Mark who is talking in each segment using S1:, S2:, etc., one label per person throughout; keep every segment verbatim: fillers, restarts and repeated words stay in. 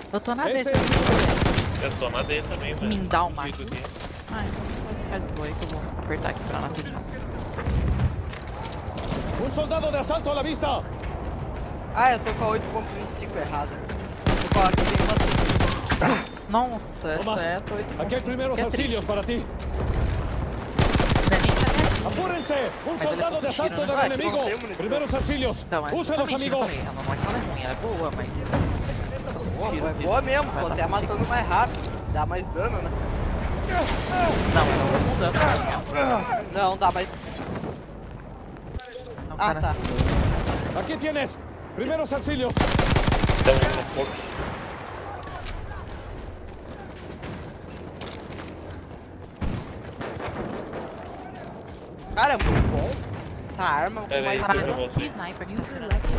S1: Eu tô na D
S2: Esse
S1: também.
S2: Eu tô na D também, velho.
S1: Me dá uma aqui. Ah, então pode ficar de boa aí que eu vou apertar aqui pra não apertar.
S2: Um soldado de assalto à la vista!
S3: Ah, eu tô com a oito ponto vinte e cinco errada. Vou falar que tem uma...
S1: Nossa,
S2: Toma.
S1: essa é essa oito.
S2: Aquí hay primeros
S1: Qué
S2: auxilios para ti. ¡Apúrense! ¡Un
S1: Mas
S2: soldado
S1: ela
S2: de
S1: é
S2: asalto
S1: tiro,
S2: del
S1: né?
S2: enemigo!
S3: Ah, que bom, tem
S2: ¡Primeros auxilios!
S1: Então, é
S2: ¡Úselos,
S1: justamente,
S2: amigos!
S1: eu falei, ela não é que ela é ruim, ela é boa, mas...
S3: Boa,
S1: Tiro,
S3: é
S1: tiro.
S3: boa mesmo,
S1: Vai
S3: tô
S1: lá,
S3: até
S1: fica.
S3: matando mais rápido. Dá mais dano, né?
S1: Não, ela não dá.
S3: Não, dá mais...
S1: Não,
S3: Ah,
S1: cara.
S3: tá.
S2: ¡Aquí tienes! ¡Primeros auxilios!
S4: Dá um foco.
S3: Cara, é muito bom. Essa arma com
S4: Pera aí,
S3: mais
S4: pera aí.
S3: dano.
S1: Caralho, que sniper que tá tirando aqui.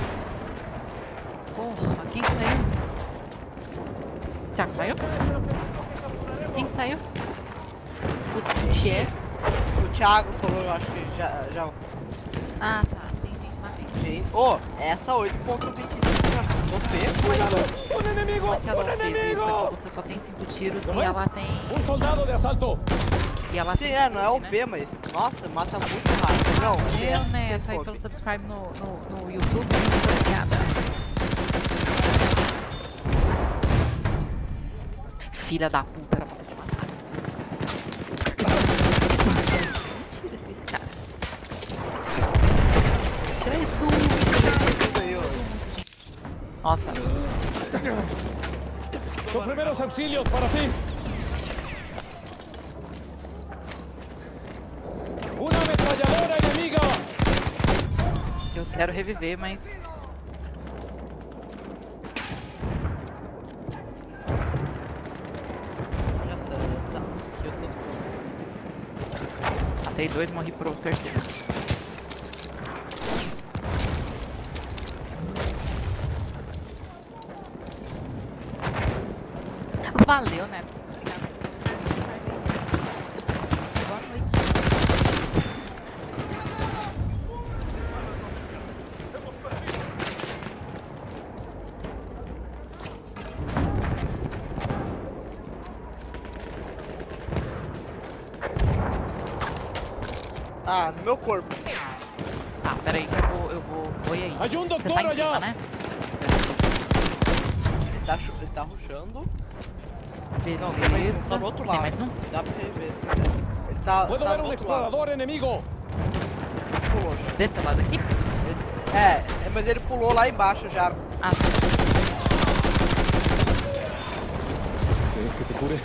S1: Porra, quem saiu? Thiago saiu? Quem saiu? O Tchê?
S3: O Thiago falou, eu acho que já... já...
S1: Ah, tá. Tem gente na frente.
S3: Gente, ô, essa oito ponto vinte e cinco, você foi.
S2: ¡Un enemigo!
S1: Aquela
S2: ¡Un
S1: fez isso
S2: enemigo!
S1: aqui, você só tem cinco tiros
S2: Não
S1: e
S2: é?
S1: ela tem...
S2: ¡Un soldado de asalto!
S1: E ela
S3: Sim,
S1: tem
S3: é, não é o
S1: né?
S3: P, mas... Nossa, mata muito rápido. Não, é
S1: Eu, né?
S3: esse
S1: Só aí
S3: scope.
S1: pelo subscribe no, no, no YouTube. Muito obrigada. Filha da puta, era pra te matar. Tira esses caras. Tira isso. Nossa.
S2: ¡Son primeros auxilios para ti! ¡Una ametralladora enemiga!
S1: Eu quero reviver, mas...
S3: Olha essa, essa aqui eu tô...
S1: Matei dois, morri pro terceiro. Valeu, né? Obrigada. Boa noite.
S3: Ah, no meu corpo.
S1: Ah, peraí que eu vou... Eu vou... Oi aí.
S2: ¡Hay un
S1: Você
S2: doctor
S1: tá em
S2: allá!
S1: cima, né?
S3: Ele tá, chu- ele tá rushando.
S1: Beleza.
S3: Não, tem mais um, tá do outro
S1: Tem
S3: lado.
S1: mais um?
S3: Dá pra rever se quiser. Ele tá,
S2: ¡Puedo
S3: tá
S2: ver
S3: do
S2: un
S3: outro lado.
S2: explorador enemigo!
S3: Pulou.
S1: Desse lado aqui?
S3: Ele- É, é, mas ele pulou lá embaixo já.
S1: Ah,
S2: ¿Quieres que te cure?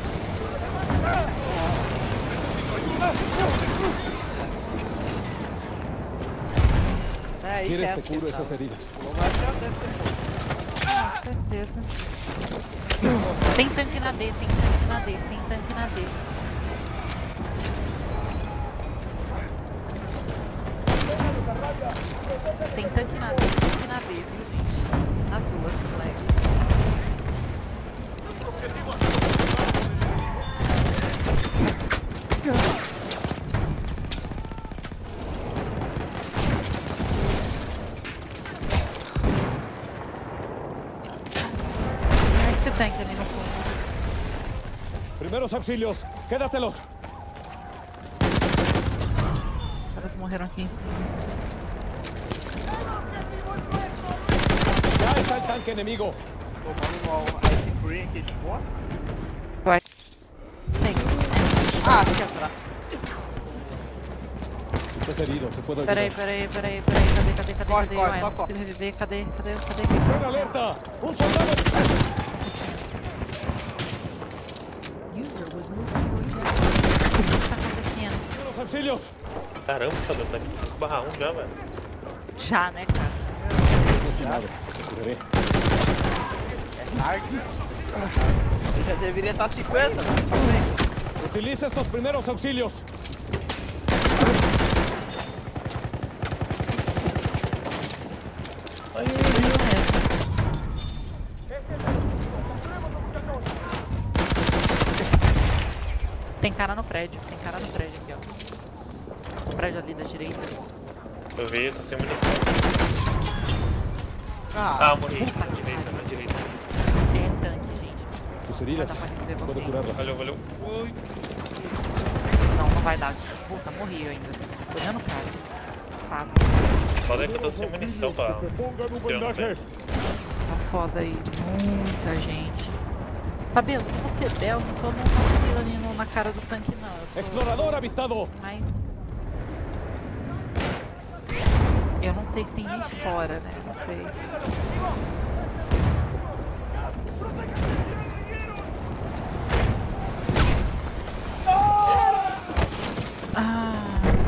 S3: É, aí
S2: ¿Quieres
S3: quer,
S2: te curo
S3: tá.
S2: esas heridas?
S3: Pulou, mas já deve ter pulado.
S1: certeza. Tem tanque na D, tem tanque na D, tem tanque na D. Tem tanque na D, tanque na D, viu, gente? As duas, moleque. Ai, esse tanque ali no fundo.
S2: Primeros auxilios, quédatelos.
S1: Os caras morreram aqui em cima.
S2: Ya está el tanque enemigo.
S3: Tomando uma Ice Cream aqui de boa.
S1: Vai. Tem.
S3: Ah, deixa eu entrar.
S2: Estás herido, te puedo ayudar.
S1: Peraí, peraí, peraí, peraí, cadê, cadê, cadê,
S3: Corre,
S1: cadê?
S3: corre,
S1: Ué,
S3: só
S1: não
S3: corre.
S1: consigo reviver, cadê, cadê, cadê, cadê?
S2: ¡Ten alerta! ¡Un soldado!
S5: User was moved to your channel.
S1: O que tá acontecendo?
S2: ¡Primeros auxilios!
S4: Caramba, tá dando aqui cinco barra um já, velho.
S1: Já, né, cara?
S2: Estás lastimado, te curaré.
S3: É tarde. Eu já deveria estar cinquenta, né?
S2: Utiliza estos primeros auxilios.
S1: Ai, meu Deus. Tem cara no prédio, tem cara no prédio aqui, ó. No prédio ali da direita.
S4: Eu vi, tô sem munição.
S3: Ah,
S4: Ah, morri. Na direita, na direita.
S1: É,
S2: Tus
S1: Mas
S2: heridas.
S1: dá pra reviver
S2: Puedo
S1: vocês.
S2: curarlas.
S4: Valeu, valeu. Ui.
S1: Não, não vai dar. Puta, morri eu ainda. Vocês estão olhando, cara. Tá,
S4: Foda é que eu tô sem munição pra
S2: Ponga no
S4: tirar no pé.
S1: tá foda aí. Muita gente. Fabelo, se você der, eu não tô numa ali no- na cara do tanque, não. Eu tô
S2: Explorador avistado.
S1: mais... Eu não sei se tem gente fora, né? Não sei. Ah.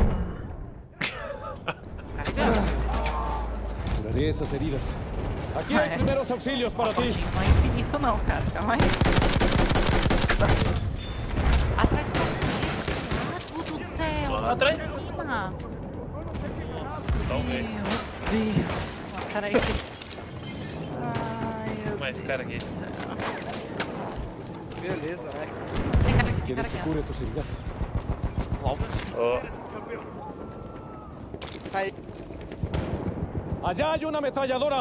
S2: Curaré esas heridas. Aquí
S1: Ah,
S2: hay
S1: é.
S2: primeros auxilios para ti.
S1: Não é infinito não, cara. Calma aí. Atrás do Deus do céu.
S4: Ah, atrás?
S1: Em cima.
S4: Talvez.
S1: Meu Deus. Ah, peraí. Ai, meu
S4: Mais cara aqui.
S3: Beleza, né?
S1: Tem cara aqui, tem
S2: ¿Quieres
S1: cara
S2: que
S1: aqui.
S2: cure tus heridas?
S1: Logo.
S4: Ó,
S3: Aí,
S2: Allá hay una ametralladora.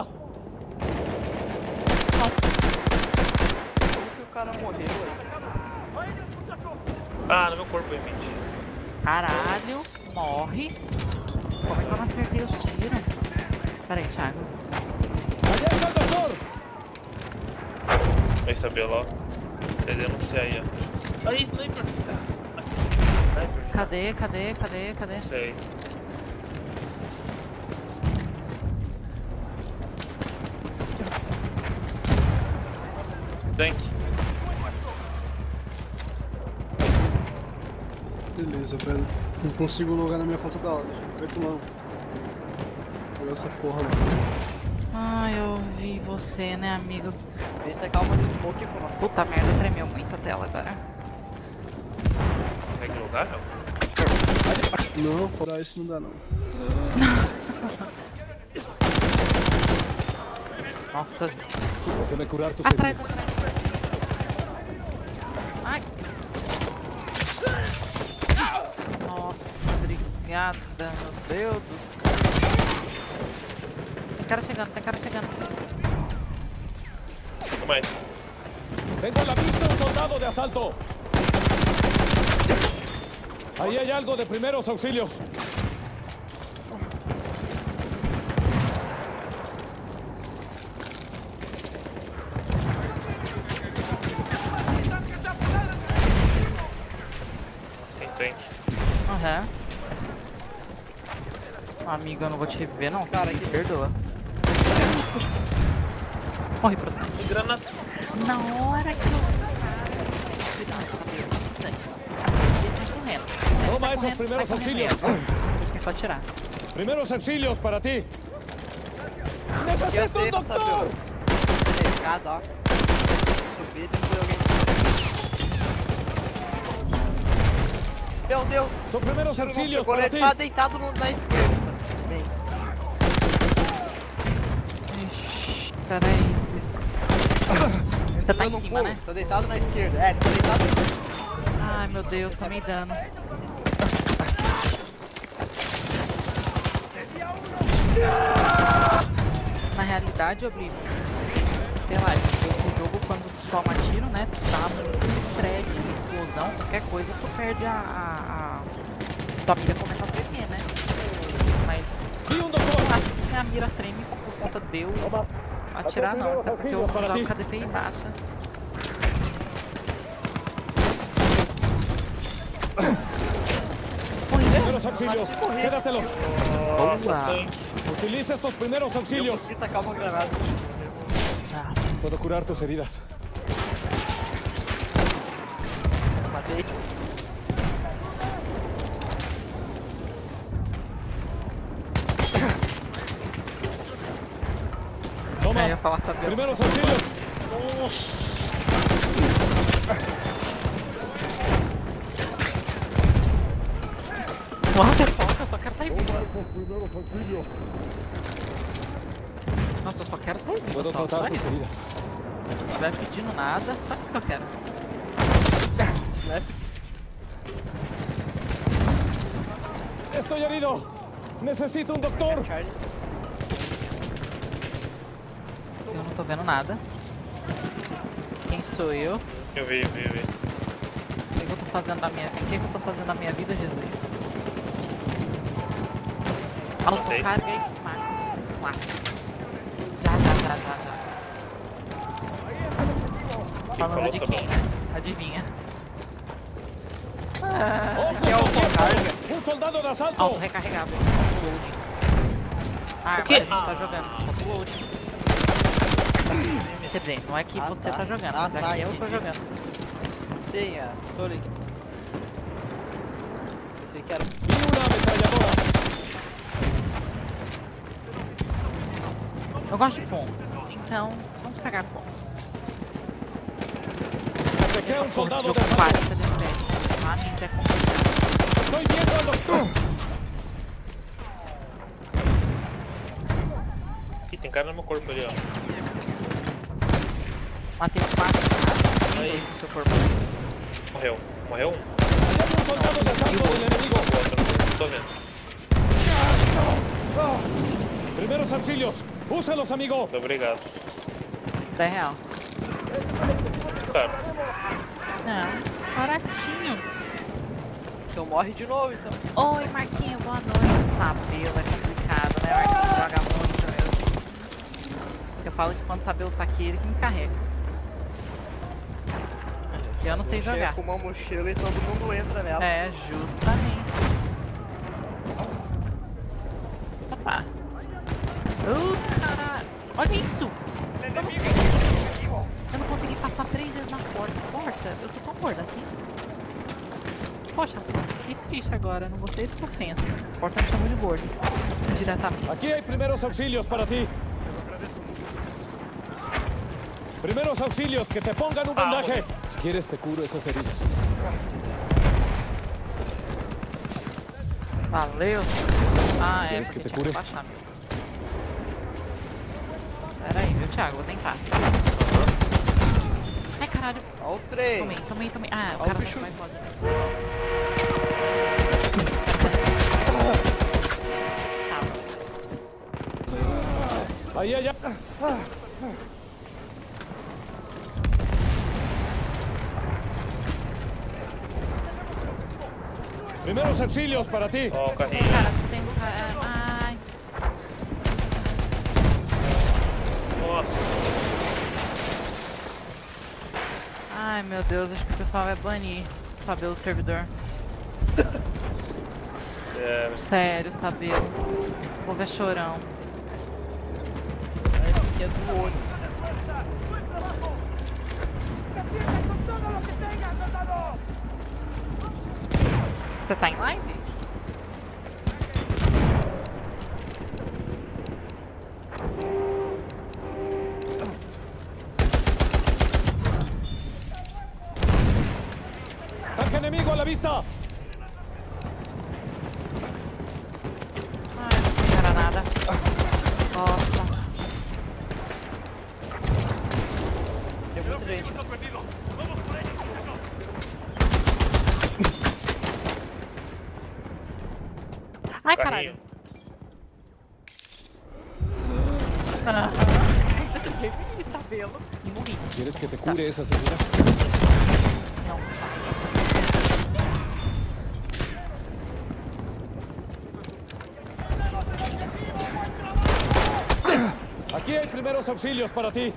S3: como que o cara morreu? Aí?
S4: ah, no meu corpo, Emílio.
S1: Caralho. Morre. Como é que eu não acertei os tiros? Peraí, Thiago.
S2: Allá está el doctor.
S4: Aí, Sabelo, ó. Ele denuncia aí, ó. Aí, sniper. Sniper.
S1: Cadê, cadê, cadê, cadê?
S4: Não sei. Tank.
S6: Beleza, velho. Não consigo logar na minha conta da hora. Vai tomar. Pegar essa porra, mano.
S1: Ai, eu vi você, né, amigo?
S3: Eita, calma de smoke, pô.
S1: Puta merda, tremeu muito a tela agora.
S4: Consegue lugar, não?
S6: Não, fora isso não dá não.
S1: Nossa,
S2: Déjame curar tus
S1: atrás,
S2: heridas.
S1: atrás. Ai. Nossa, obrigada, meu Deus do céu. Tem cara chegando, tem cara chegando.
S4: Fica mais.
S2: Tengo en la vista un soldado de asalto. Ahí hay algo de primeros auxilios.
S4: Tem tank.
S1: Aham. Amiga, eu não vou te reviver não,
S3: Cara,
S1: me
S3: que-
S1: perdoa. Morre pro tanque.
S4: Granada.
S1: Na hora que eu... Ele tá correndo.
S2: Toma
S1: Tá
S2: esos
S1: correndo,
S2: primeros
S1: vai correndo
S2: auxilios.
S1: mesmo. É só tirar.
S2: Primeros auxilios para ti.
S3: Aqui
S2: Necesito un
S3: eu tenho,
S2: doctor.
S3: Mercado, ó. Subir, tem que ver alguém. Meu Deus!
S2: Son primeros auxilios
S3: Agora
S2: para
S3: ele
S2: ti.
S3: tá deitado no- na esquerda. Bem,
S1: Ixi, peraí, isso. Você tá
S3: eu
S1: em
S3: não
S1: cima,
S3: pulo,
S1: né?
S3: Tá deitado na esquerda. É, tá deitado na esquerda.
S1: Ai, meu Deus, tá me dando. Na realidade, Oblivion, sei lá, esse jogo quando toma tiro, né? Tá muito prédio, explosão, qualquer coisa, tu perde a. a, a... Tua mira começa a tremer, né? Mas
S2: Vi un doctor.
S1: acho que a mira treme por conta de eu atirar não, até porque eu jogo com a D P I baixa.
S2: Primeros auxilios. Quédatelos.
S4: Nossa,
S1: Boa.
S4: tank.
S2: Utiliza estos primeros
S3: Eu
S2: auxilios.
S3: consegui tacar uma granada.
S1: Ah,
S2: Puedo curar tus heridas.
S3: Matei.
S2: Toma.
S1: eu ia falar Fabio.
S2: Primeros auxilios.
S1: What the fuck, eu só quero sair vivo. Nossa, eu só quero sair vivo,
S2: Puedo
S1: só, só
S2: tratar tus
S1: isso.
S2: heridas.
S1: Não estiver pedindo nada, só isso que eu quero.
S2: Estoy herido. Necesito un doctor.
S3: Charlie.
S1: Eu não tô vendo nada. Quem sou eu?
S4: Eu vi, eu vi, eu vi.
S1: O que, que eu tô fazendo da minha vida? O que, que eu tô fazendo da minha vida, Jesus? Autocarga e mata. Mata. Já, já, já, já, já. Falando de quem? Adivinha. Ah,
S2: ¡Ojo, sargento! ¡Un soldado de asalto!
S1: auto recarregável. Loading. Ah,
S4: O quê?
S1: agora a gente tá jogando. Auto loading. Quer dizer, não é que
S3: Ah,
S1: você
S3: tá.
S1: tá jogando,
S3: Ah,
S1: mas
S3: tá,
S1: aqui eu tô
S3: entendi.
S1: jogando.
S3: Sim, é. Tô ligado. Pensei que era...
S2: ¡Y una ametralladora!
S1: Eu gosto de pontos, então vamos pegar pontos.
S2: ¡Ataqué a un
S1: Pontos,
S2: soldado
S1: jogo
S2: de asalto!
S1: quatro, você deve ter. Lá gente é complicado.
S2: ¡Estoy viendo al doctor!
S4: Ih, tem cara no meu corpo ali, ó.
S1: Matei quatro caras,
S4: Aí.
S1: dois no seu corpo.
S4: Morreu. Morreu um?
S2: ¡Hay un soldado de asalto del enemigo!
S4: O outro. Não tô vendo.
S2: ¡Primeros auxilios! ¡Úsalos, amigo!
S4: Muito obrigado.
S1: dez real.
S4: Cara,
S1: Não, baratinho.
S3: Então morre de novo, então.
S1: Oi, Marquinho, boa noite. Sabelo é complicado, né? Marquinho joga muito mesmo. Eu falo que quando Sabelo tá aqui, ele que me carrega. Eu não sei
S3: Chega
S1: jogar.
S3: com uma mochila e todo mundo entra nela.
S1: É, justamente. Opa. Uh, caralho. Olha isso. Eu não consegui passar três vezes na porta. Porta? Eu sou tão gorda assim. Poxa, que triste agora. Não gostei dessa ofensa. A porta me chamou de gordo. Diretamente.
S2: Aquí hay primeros auxilios para ti. Primeros auxilios, que te pongan un vendaje. Si quieres te curo esas heridas.
S1: Valeu. Ah, é,
S2: Queres que
S1: porque
S2: te
S1: tinha que
S2: cure?
S1: baixar mesmo. Pera aí, viu, Thiago? Vou tentar. Ai, caralho.
S3: Olha o trem.
S1: Tomei, tomei, tomei. Ah, o
S3: Olha
S1: cara
S3: o
S1: tá
S3: bicho.
S1: mais foda. Calma.
S2: Ahí, allá. Primeros auxilios para ti.
S4: ó o carrinho.
S1: Cara, tem um cara. Ai.
S4: Nossa.
S1: Ai, meu Deus, acho que o pessoal vai banir o Sabelo do servidor.
S4: É,
S1: Sério, Sabelo. O povo é chorão.
S3: Esse aqui é do olho.
S1: Você tá em live?
S2: Tanque enemigo a la vista.
S1: Ai, não era nada. Nossa.
S3: Tem muita gente.
S1: Ai,
S4: carrinho.
S1: caralho. Ah. Sabelo. E morri.
S2: ¿Quieres que te cure esas heridas?
S1: Não,
S2: Aquí hay primeros auxilios para ti.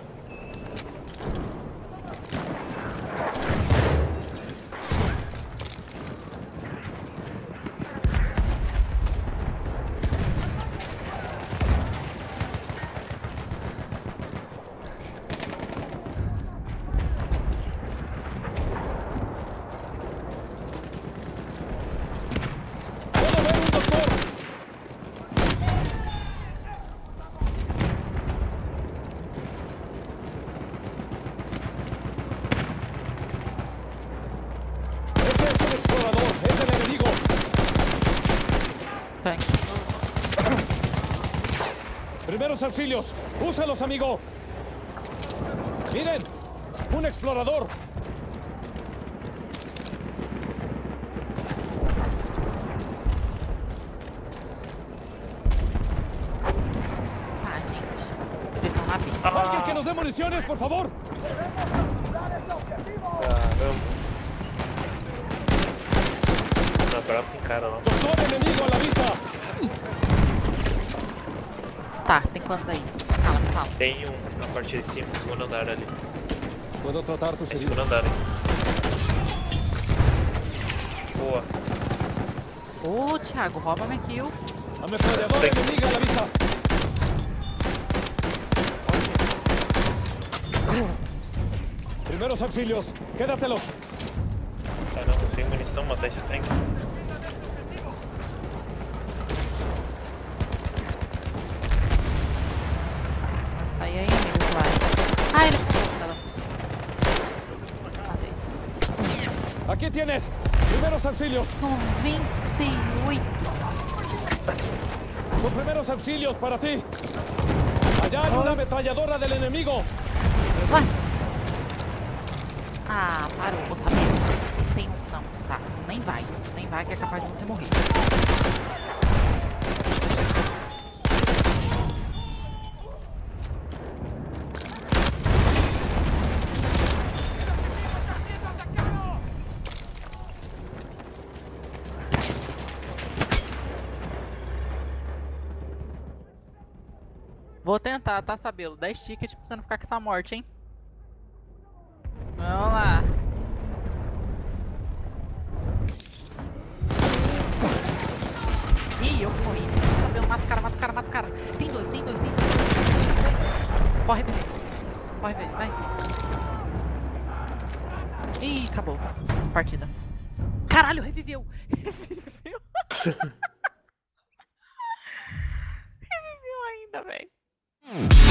S2: ¡Puedo ver un doctor! Ese es un explorador, es el enemigo.
S1: tanque.
S2: Primeros auxilios, úsalos, amigo. Miren, un explorador.
S1: Tá, gente. Vocês estão rápido.
S2: Alguien que nos dé municiones, por favor.
S4: Caramba. Não, agora tem cara lá.
S2: Doctor enemigo a la vista.
S1: Tá, tem quantos aí? Fala, me fala.
S4: Tem um na parte de cima, no segundo andar ali.
S2: Puedo tratar tus
S4: É
S2: heridas.
S4: segundo andar, hein? Boa.
S1: Ô, Thiago, rouba minha kill.
S2: Ametralladora
S4: Tem.
S2: enemiga a la vista. Primeros auxilios. Quédatelos.
S4: Caramba, não tem munição pra matar esse tanque.
S1: Aí aí, amigo, vai. Ai, ele ficou ela. Matei.
S2: Aquí tienes. Primeros auxilios.
S1: noventa e oito.
S2: Sus primeros auxilios para ti. Allá hay una ametralladora del enemigo.
S1: Vai. Ah, parou, vou saber. Tem um, não, tá. Nem vai. Nem vai que é capaz de você morrer. Vou tentar, tá, Sabelo? dez tickets pra você não ficar com essa morte, hein? Vamos lá. Ih, eu corri. Sabelo, mata o cara, mata o cara, mata o cara. Tem dois, tem dois, tem dois. Corre, velho. Corre, velho, vai. Ih, acabou. Partida. Caralho, reviveu. Reviveu. Reviveu ainda, velho.